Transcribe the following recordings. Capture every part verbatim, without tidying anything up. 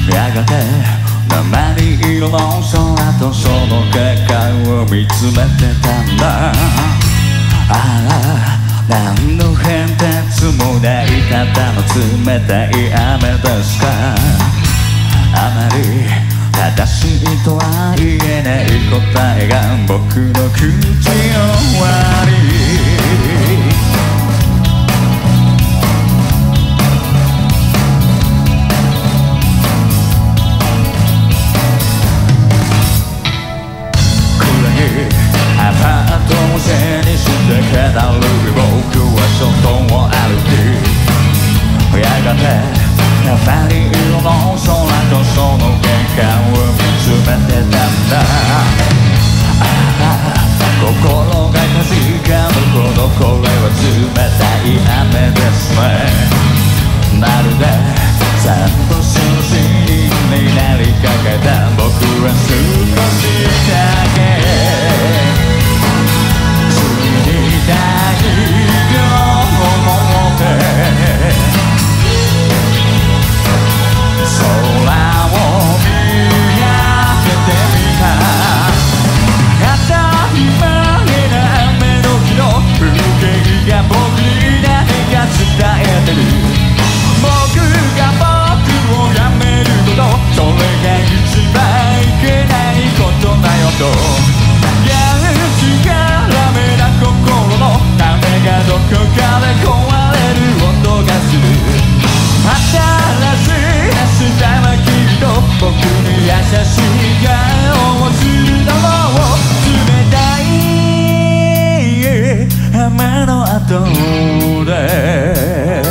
やがて鉛色の空とその結果を見つめてたんだ。ああ何の変哲もないただの冷たい雨ですか。あまり正しいとは言えない答えが僕の口の割り。アパートを背にして気だるい僕は外を歩き、やがて鉛色の空とその玄関を見つめてたんだ。ああ心がかじかむほどこれは冷たい雨ですね。まるで散歩するシーンになりかけた僕は少しだけ死にたいと思って空を見上げてみた。当たり前な雨の日の風景が僕に何か伝えてる。僕が僕をやめること、それが一番いけないことだよと。やる気がダメな心のためがどこかで壊れる音がする。新しい明日はきっと僕に優しい顔をするだろう。冷たい雨の後で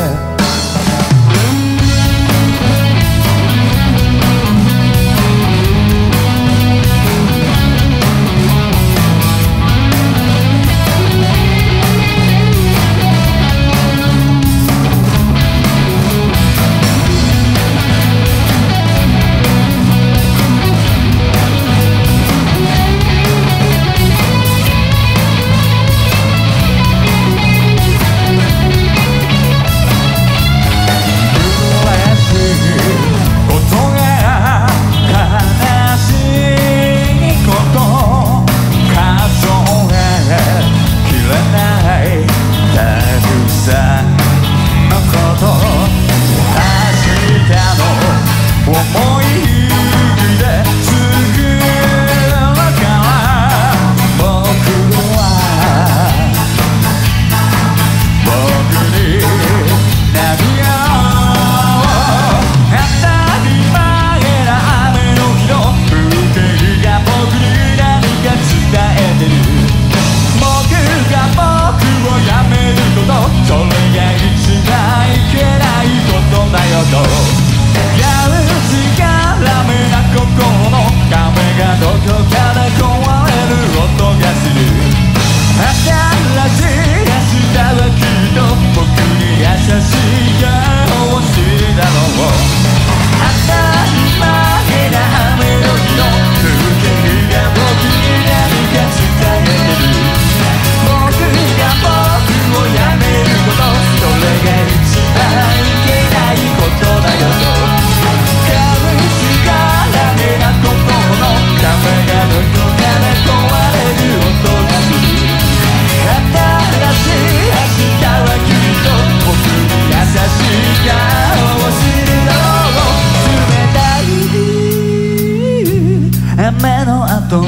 雨の後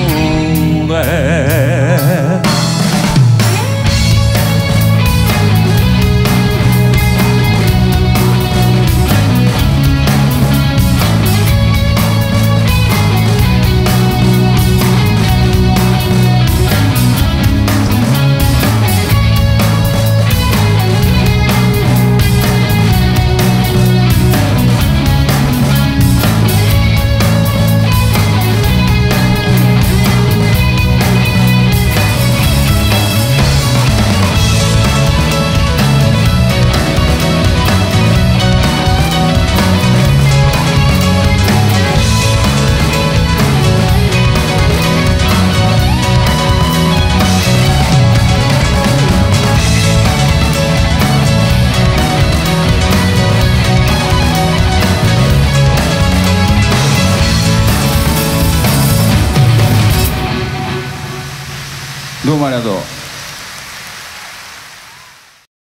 でどうもありがとう。